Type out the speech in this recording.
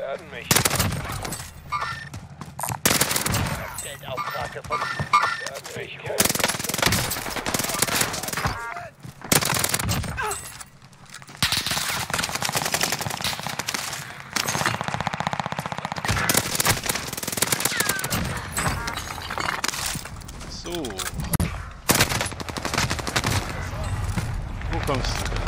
hören mich. Geldauftrag gefunden. Hören mich. So. Wo kommst du denn?